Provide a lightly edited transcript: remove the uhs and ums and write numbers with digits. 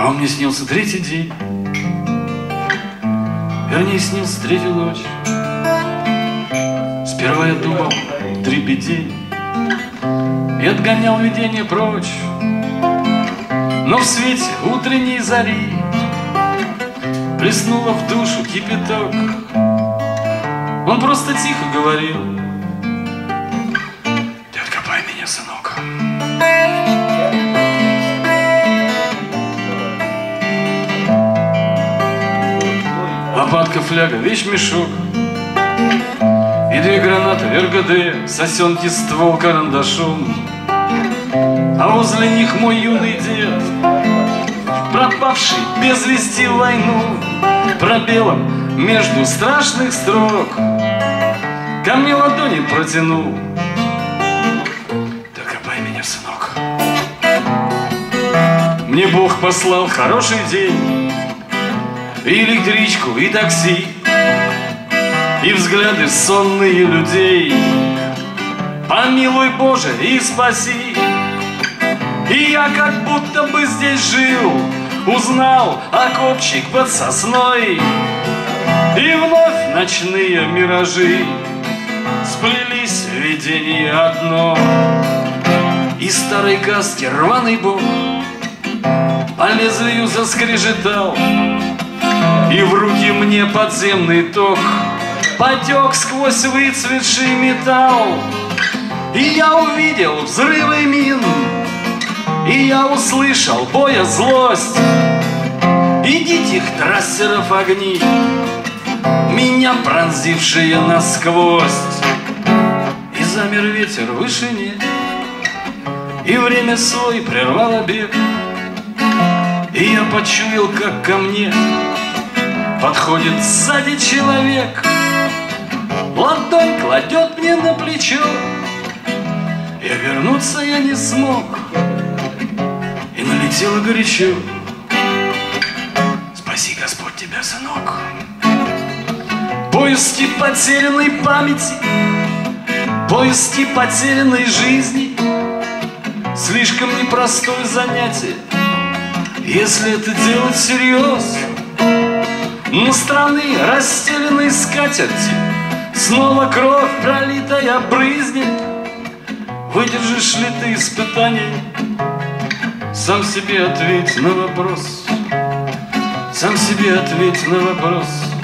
А он мне снился третий день, вернее, снился третью ночь. Сперва я думал дребедень и отгонял видение прочь, но в свете утренней зари плеснуло в душу кипяток. Он просто тихо говорил: ты откопай меня, сынок. Лопатка, фляга, вещмешок и 2 гранаты РГД, сосенки, ствол карандашом. А возле них мой юный дед, пропавший без вести в войну, пробелом между страшных строк ко мне ладони протянул. Докопай меня, сынок. Мне Бог послал хороший день, и электричку, и такси, и взгляды сонные людей. Помилуй, Боже, и спаси. И я как будто бы здесь жил, узнал окопчик под сосной, и вновь ночные миражи сплелись в видении одно. И старой каски рваный бок по лезвию заскрежетал, и в руки мне подземный ток потек сквозь выцветший металл. И я увидел взрывы мин, и я услышал боя злость, и диких трассеров огни, меня пронзившие насквозь. И замер ветер в вышине, и время свой прервало бег, и я почуял, как ко мне подходит сзади человек, ладонь кладет мне на плечо, и обернуться я не смог, и налетело горячо. Спаси, Господь, тебя, сынок. Поиски потерянной памяти, поиски потерянной жизни, слишком непростое занятие, если это делать всерьез. На страны, расстеленной скатерти, снова кровь пролитая брызнет. Выдержишь ли ты испытание? Сам себе ответь на вопрос. Сам себе ответь на вопрос.